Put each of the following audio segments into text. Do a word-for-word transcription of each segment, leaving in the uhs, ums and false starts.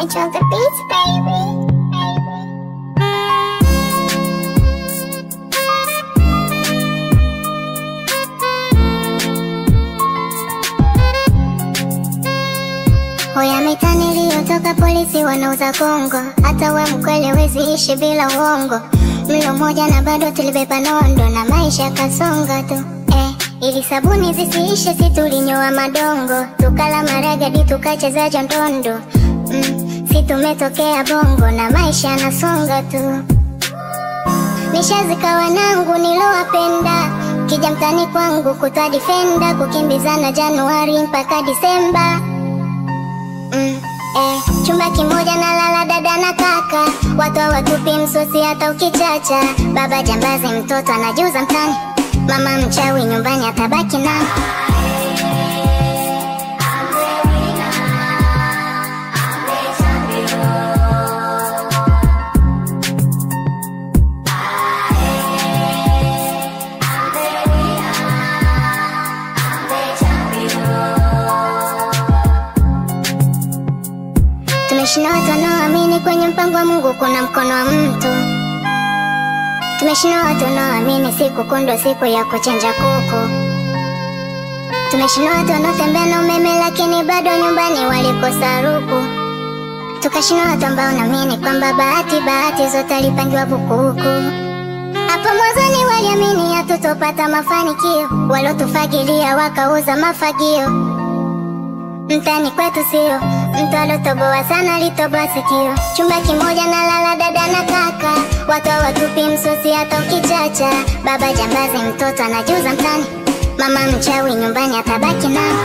H on the beats, baby. Hoya mitani iliyotoka polisi wanauza Kongo. Hata we mkweli wezi ishi bila uongo. Mlo moja na bado tulibeba nondo na maisha kasonga tu. Eh, ili sabuni zisiishe si tulinyoa madongo. Tukala maragadi tukacheza jondondo. Mm, si tumetokea bongo na maisha nasonga tu. Nishazika wanangu nilowapenda. Kija mtani kwangu kutwa defender. Kukimbizana Januari mpaka Disemba. Mm, eh, chumba kimoja na lala dada na kaka. Watu hawatupi msosi hata ukichacha. Baba jambazi mtoto anajuza mtani. Mama mchawi nyumbani atabaki nani? Tumeshinda watu wanaoamini kwenye mpango wa Mungu kuna mkono wa mtu. Tumeshinda watu wanaoamini siku kundo siku ya kuchinja kuku. Tumeshinda watu wanaotembea na umeme lakini bado nyumbani walikosa ruku. Tukashinda watu ambao naamini kwamba bahati bahati zote alipangiwa bukuku. Hapo mwanzoni waliamini hatutopata mafanikio. Walotufagilia wakauza mafagio. Mtani kwetu sio mtu alotoboa sana alitoboa sikio. Chumba kimoja na lala dada na kaka. Watu hawatupi msosi hata ukichacha. Baba jambazi mtoto anajuza mtani. Mama mchawi nyumbani atabaki nani?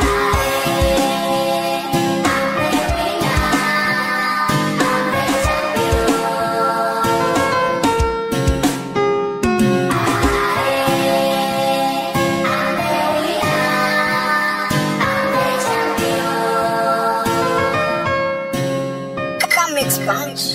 Mix Punch.